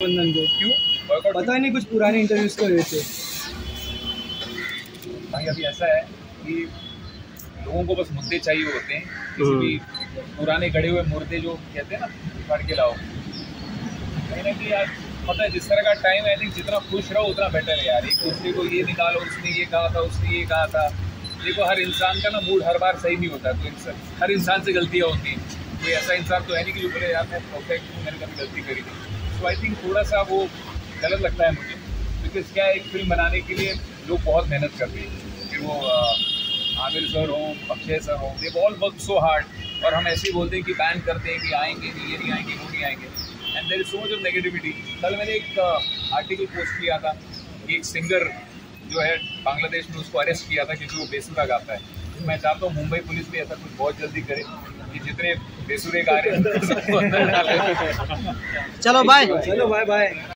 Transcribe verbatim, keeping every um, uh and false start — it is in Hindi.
बंधन को क्यों पता नहीं, कुछ पुराने इंटरव्यूज को लेते। भाई अभी ऐसा है कि लोगों को बस मुद्दे चाहिए होते हैं, किसी भी पुराने गड़े हुए मुर्दे जो कहते हैं ना, काट के लाओ। कहीं ना कहीं आज पता है जिस तरह का टाइम है, जितना खुश रहो उतना बेटर है यार। एक दूसरे को ये निकालो, उसने ये कहा था, उसने ये कहा था। देखो हर इंसान का ना मूड हर बार सही नहीं होता, तो हर इंसान से गलतियाँ होती हैं। कोई ऐसा इंसान तो है नहीं कि जो बोले यार मैं परफेक्ट हूँ, मैंने कभी गलती करी नहीं। सो आई थिंक थोड़ा सा वो गलत लगता है मुझे, बिकॉज क्या है, एक फिल्म बनाने के लिए लोग बहुत मेहनत करते हैं। फिर वो आमिर सर हो, अक्षय सर हो, they all work so hard. और हम ऐसे ही बोलते हैं कि बैन करते हैं कि आएंगे नहीं, ये नहीं आएंगे, वो नहीं आएंगे, and there is so much of negativity. कल मैंने एक आर्टिकल पोस्ट किया था कि एक सिंगर जो है बांग्लादेश में, उसको अरेस्ट किया था क्योंकि वो बेसुरा गाता है। तो मैं चाहता हूँ मुंबई पुलिस भी ऐसा कुछ बहुत जल्दी करे कि जितने बेसुरे गा रहे हैं सबको अंदर डाले। चलो बाय, चलो बाय बाय।